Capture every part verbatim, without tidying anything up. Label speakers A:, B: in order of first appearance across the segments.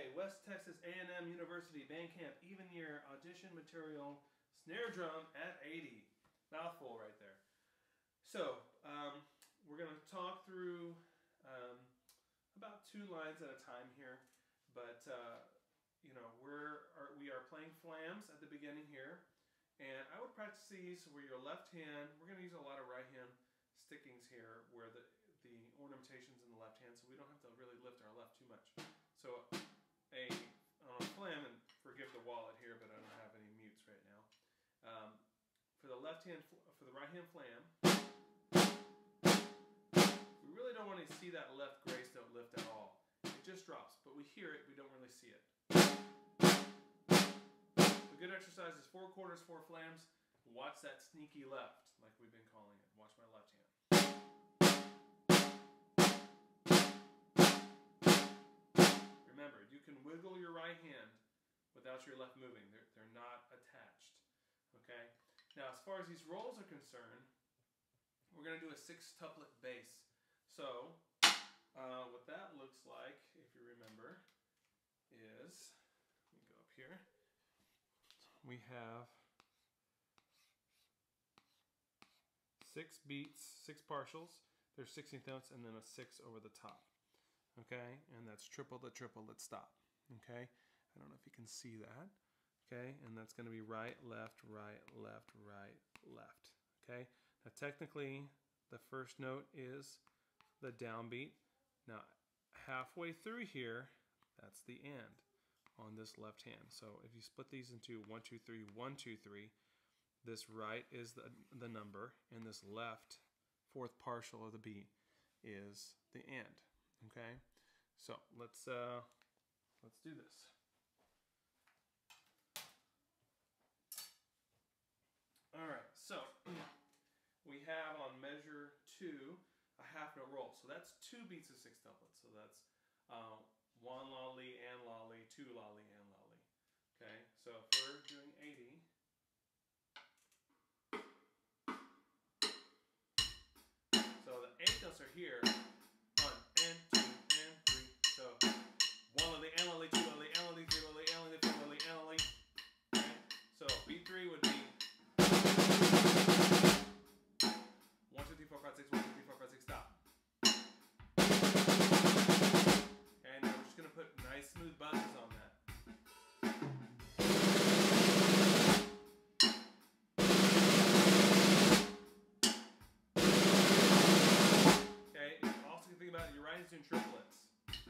A: Wednesday, West Texas A and M University Bandcamp Even Year Audition Material Snare Drum at eighty. Mouthful right there. So, um, we're going to talk through um, about two lines at a time here, but uh, you know, we're are, we are playing flams at the beginning here, and I would practice these where your left hand, we're going to use a lot of right hand stickings here where the, the ornamentation's in the left hand, so we don't have to really lift our left too much. So a, on a flam, and forgive the wallet here, but I don't have any mutes right now. Um, for the left hand, for the right hand flam, we really don't want to see that left grace note lift at all. It just drops, but we hear it, we don't really see it. A good exercise is four quarters, four flams. Watch that sneaky left, like we've been calling it. Watch my left hand. Remember, you can wiggle your right hand without your left moving. They're, they're not attached. Okay? Now, as far as these rolls are concerned, we're going to do a six-tuplet bass. So, uh, what that looks like, if you remember, is, let me go up here. We have six beats, six partials. There's sixteenth notes and then a six over the top. Okay, and that's triple the triplet stop. Okay, I don't know if you can see that. Okay, and that's going to be right, left, right, left, right, left. Okay, now technically the first note is the downbeat. Now halfway through here, that's the end on this left hand. So if you split these into one, two, three, one, two, three, this right is the, the number, and this left, fourth partial of the beat, is the end. Okay, so let's uh, let's do this. All right, so we have on measure two a half note roll. So that's two beats of six tuplets. So that's uh, one lolly and lolly, two lolly and lolly. Okay, so if we're doing eighty. So the eighth notes are here. One and two and three. So one lolly and lolly, two lolly and lolly, three lolly and lolly, four lolly and lolly. Okay, so beat three would be one, two, three, four, five, six, one, two, three, four, five, six, stop. And now we're just going to put nice smooth buzzes on that. Okay, you also can think about it, your right hand's doing triplets.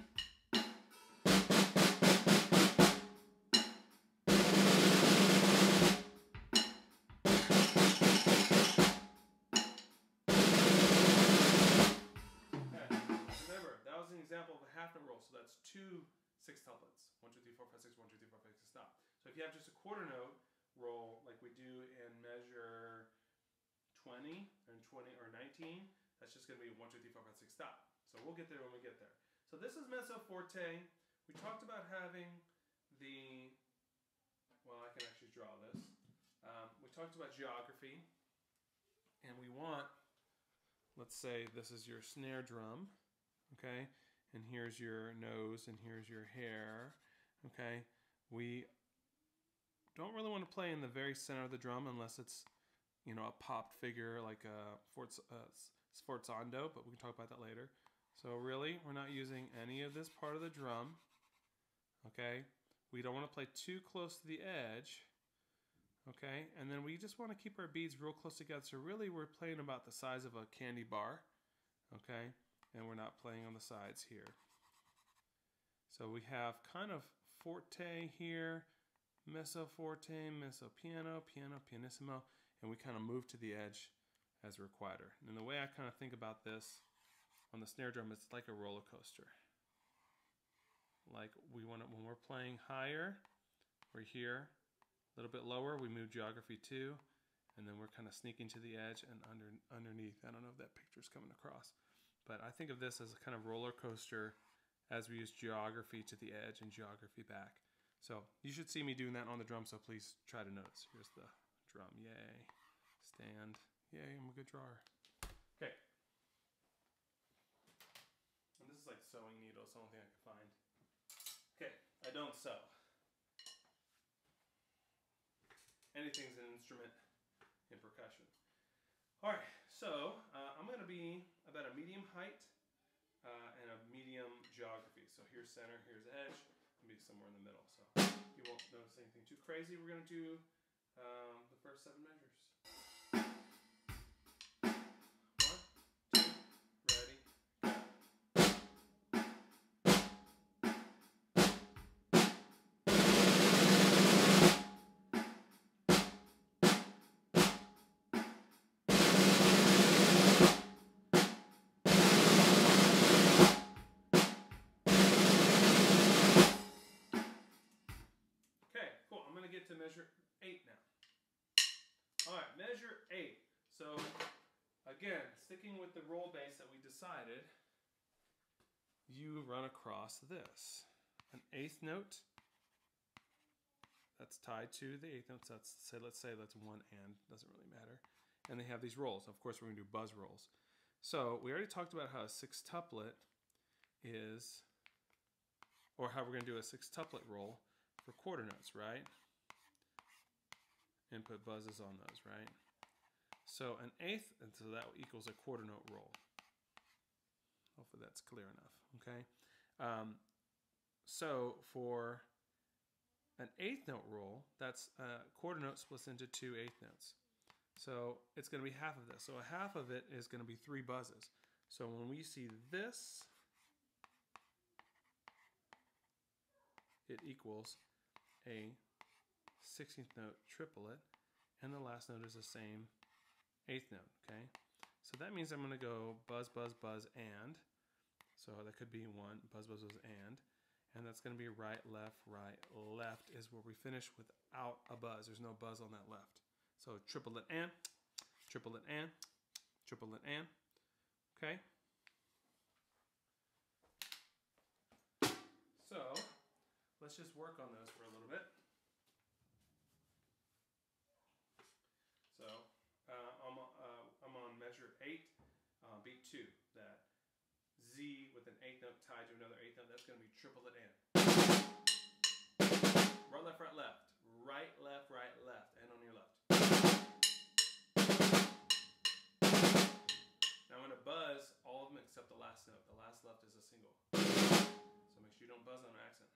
A: An example of a half note roll, so that's two six tuplets. One, two, three, four, five, six, one, two, three, four, five, six, stop. So if you have just a quarter note roll like we do in measure twenty or twenty or nineteen, that's just going to be one, two, three, four, five, six, stop. So we'll get there when we get there. So this is mezzo forte. We talked about having the, well, I can actually draw this. Um, we talked about geography, and we want, let's say this is your snare drum. Okay, and here's your nose, and here's your hair. Okay, we don't really want to play in the very center of the drum unless it's, you know, a popped figure like a Forz, uh, sforzando, but we can talk about that later. So really, we're not using any of this part of the drum. Okay, we don't want to play too close to the edge. Okay, and then we just want to keep our beads real close together. So really, we're playing about the size of a candy bar. Okay. And we're not playing on the sides here. So we have kind of forte here, mezzo forte, mezzo piano, piano, pianissimo, and we kind of move to the edge as we're quieter. And the way I kind of think about this on the snare drum, it's like a roller coaster. Like we want to, when we're playing higher, we're here. A little bit lower, we move geography two, and then we're kind of sneaking to the edge and under underneath. I don't know if that picture's coming across. But I think of this as a kind of roller coaster as we use geography to the edge and geography back. So you should see me doing that on the drum, so please try to notice. Here's the drum. Yay. Stand. Yay, I'm a good drawer. Okay. And this is like sewing needles, the only thing I can find. Okay, I I don't sew. Anything's an instrument in percussion. All right, so uh, I'm going to be about a medium height uh, and a medium geography. So here's center, here's edge. I'm going to be somewhere in the middle. So you won't notice anything too crazy. We're going to do um, the first seven measures. To measure eight now. All right, measure eight. So again, sticking with the roll base that we decided, you run across this. An eighth note that's tied to the eighth note. So that's, say, let's say that's one and, doesn't really matter. And they have these rolls. Of course, we're going to do buzz rolls. So we already talked about how a sextuplet is, or how we're going to do a sextuplet roll for quarter notes, right? And put buzzes on those, right? So an eighth, and so that equals a quarter note roll. Hopefully that's clear enough, okay? Um, so for an eighth note roll, that's a quarter note splits into two eighth notes. So it's going to be half of this. So a half of it is going to be three buzzes. So when we see this, it equals a sixteenth note triplet, and the last note is the same eighth note, okay? So that means I'm going to go buzz, buzz, buzz, and. So that could be one, buzz, buzz, buzz, and. And that's going to be right, left, right, left is where we finish without a buzz. There's no buzz on that left. So triplet and, triplet and, triplet and, okay? So let's just work on those for a little bit. So uh, I'm, uh, I'm on measure eight, uh, beat two. That Z with an eighth note tied to another eighth note, that's going to be triplet and. Right, left, right, left. Right, left, right, left. And on your left. Now I'm going to buzz all of them except the last note. The last left is a single. So make sure you don't buzz on accent.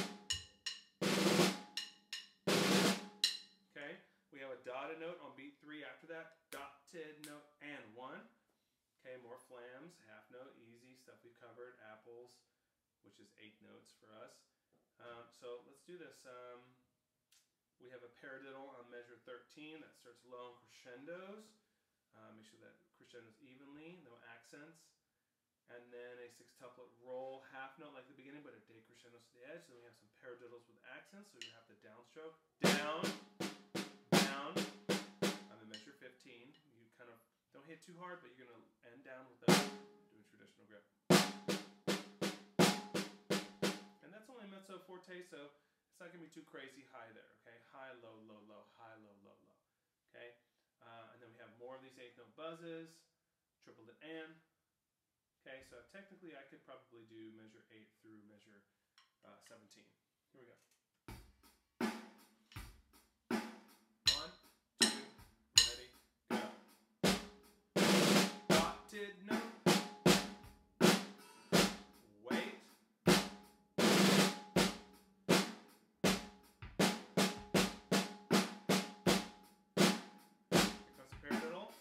A: Okay. We have a dotted note on beat three after that. Dotted note and one. Okay, more flams, half note, easy, stuff we covered. Apples, which is eight notes for us. Um, so let's do this. Um, we have a paradiddle on measure thirteen that starts low and crescendos. Uh, make sure that crescendos evenly, no accents. And then a sextuplet roll, half note like the beginning, but a decrescendos to the edge. So then we have some paradiddles with accents, so you have the downstroke. Down. Down, I'm in measure fifteen. You kind of don't hit too hard, but you're going to end down with the do a traditional grip. And that's only mezzo forte, so it's not going to be too crazy high there, okay? High, low, low, low, high, low, low, low, okay? Uh, and then we have more of these eighth note buzzes, triplet and. Okay, so technically I could probably do measure eight through measure uh, seventeen. Here we go. Did note, wait, here comes the paradiddle.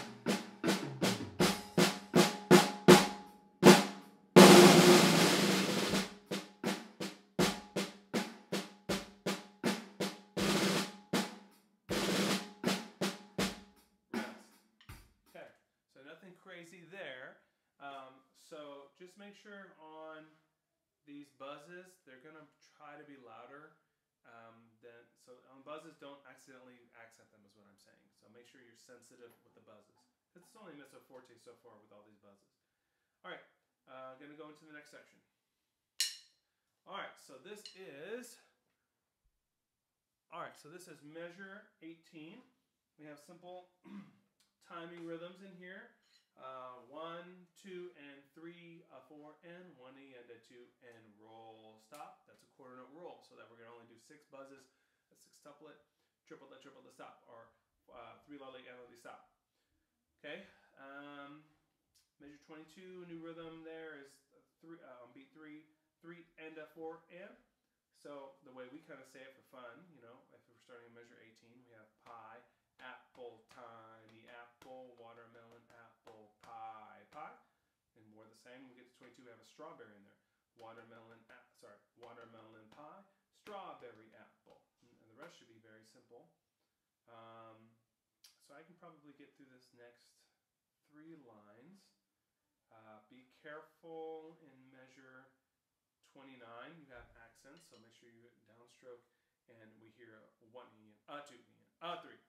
A: Nothing crazy there. Um, so just make sure on these buzzes, they're going to try to be louder. Um, than, so on buzzes, don't accidentally accent them is what I'm saying. So make sure you're sensitive with the buzzes. It's only mezzo forte so far with all these buzzes. All right, uh, going to go into the next section. All right, so this is, all right, so this is measure eighteen. We have simple timing rhythms in here. Uh, one, two, and three, a four, and one, e, and a two, and roll, stop. That's a quarter. quarter note roll, so that we're going to only do six buzzes, a six tuplet, triplet, triplet, stop, or uh, three lovely and lovely stop. Okay, um, measure twenty-two, new rhythm there is three uh, on beat three, three and a four and. So the way we kind of say it for fun, you know, if we're starting in measure eighteen, we have pie, apple, tiny apple, watermelon, apple, pie, pie. And more the same, when we get to twenty-two, we have a strawberry in there. Watermelon, sorry, watermelon pie, strawberry apple. And the rest should be very simple. Um, so I can probably get through this next three lines. Uh, be careful in measure twenty-nine, you have accents, so make sure you hit downstroke, and we hear a one E and a two E and a three.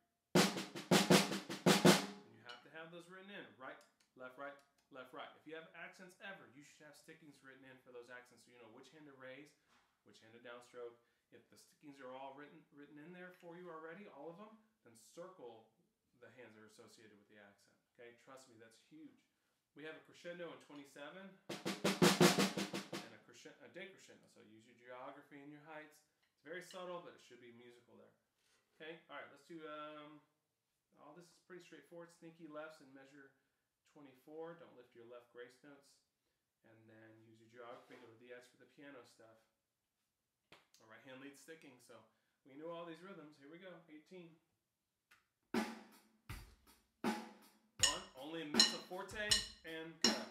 A: And you have to have those written in, right, left, right, left, right. If you have accents ever, you should have stickings written in for those accents, so you know which hand to raise, which hand to downstroke. If the stickings are all written written in there for you already, all of them, then circle the hands that are associated with the accent. Okay, trust me, that's huge. We have a crescendo in twenty-seven. A decrescendo, so use your geography and your heights. It's very subtle, but it should be musical there. Okay, all right, let's do, um, all this is pretty straightforward. Sneaky lefts in measure twenty-four. Don't lift your left grace notes. And then use your geography, go to the edge for the piano stuff. Our right hand lead sticking, so we know all these rhythms. Here we go, eighteen. One, only mezzo forte and cut.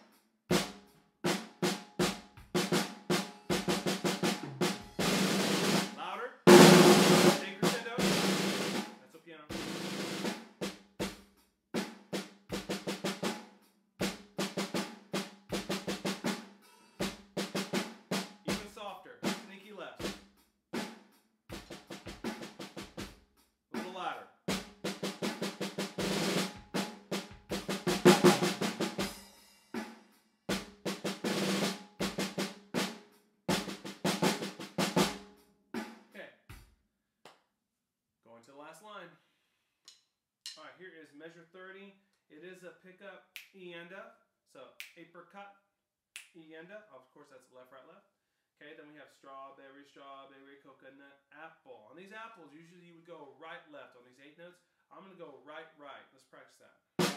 A: To the last line. All right, here is measure thirty. It is a pickup E-enda, so apricot E-enda. Of course, that's left, right, left. Okay, then we have strawberry, strawberry, coconut, apple. On these apples, usually you would go right, left. On these eight notes, I'm going to go right, right. Let's practice that.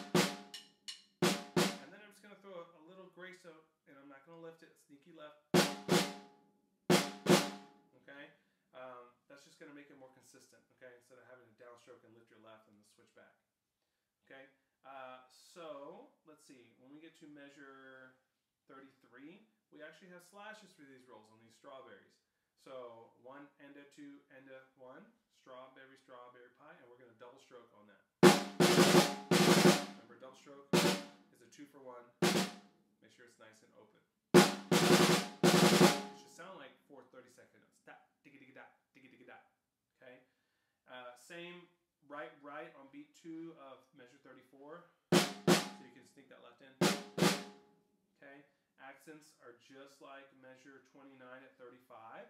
A: And then I'm just going to throw a, a little grace note, and I'm not going to lift it. Sneaky left. Okay. Um, that's just going to make it more consistent, okay, instead of having to downstroke and lift your left and then switch back. Okay, uh, so let's see. When we get to measure thirty-three, we actually have slashes for these rolls on these strawberries. So one, enda, two, enda, one, strawberry, strawberry pie, and we're going to double stroke on that. Remember, double stroke is a two for one. Make sure it's nice and open. It should sound like four thirty second notes. Da, digga, digga, da, digga, digga, da. Okay. Uh, same right, right on beat two of measure thirty-four. So you can sneak that left in. Okay. Accents are just like measure twenty-nine at thirty-five.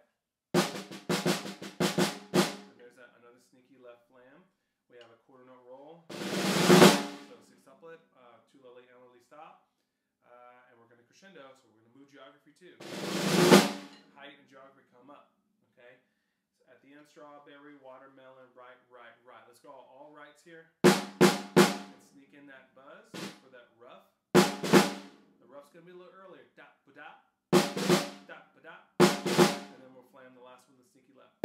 A: And there's a, another sneaky left flam. We have a quarter note roll. So six tuplet, uh, two lovely and lovely stop. Uh, and we're going to crescendo, so we're going to move geography too. Height and geography come up, okay? So at the end, strawberry, watermelon, right, right, right. Let's go all, all rights here. And sneak in that buzz for that rough. The rough's going to be a little earlier. Da, ba, da, da, ba, da. And then we'll flam the last one, the sneaky left.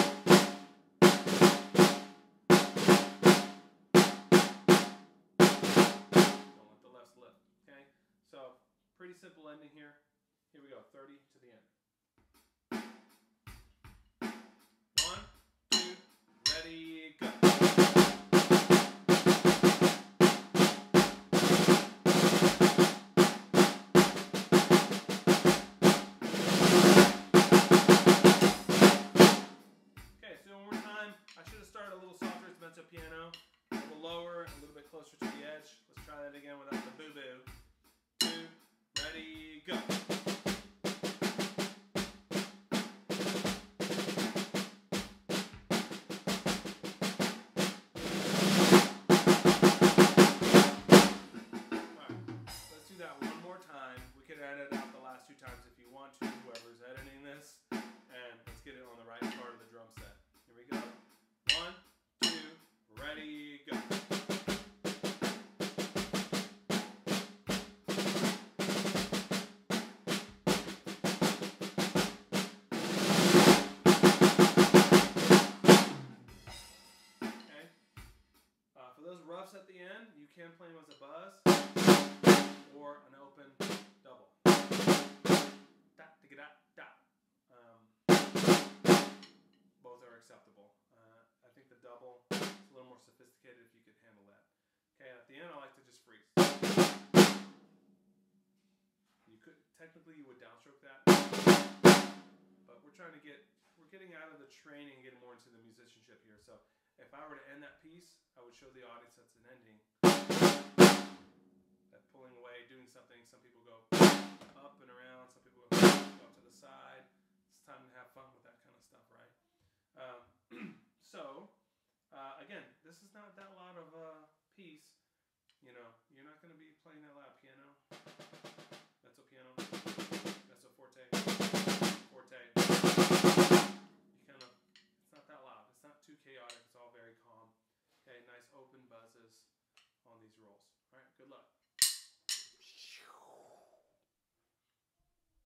A: Don't let the lefts lift, okay? So, pretty simple ending here. Here we go, thirty to the end. One, two, ready, go. Okay, so one more time. I should have started a little softer. It's mezzo piano. A little lower, a little bit closer to the edge. Let's try that again without the boo-boo. Two, ready, go. double. It's a little more sophisticated if you could handle that. Okay, at the end, I like to just freeze. You could technically you would downstroke that, but we're trying to get we're getting out of the training and getting more into the musicianship here. So if I were to end that piece, I would show the audience that's an ending. That pulling away, doing something. Some people go up and around. Some people go up to the side. It's time to have fun with that kind of stuff, right? Um, so, uh, again, this is not that loud of a piece. You know, you're not going to be playing that loud. Piano, mezzo piano, mezzo forte, forte. You kind of, it's not that loud. It's not too chaotic. It's all very calm. Okay, nice open buzzes on these rolls. All right, good luck.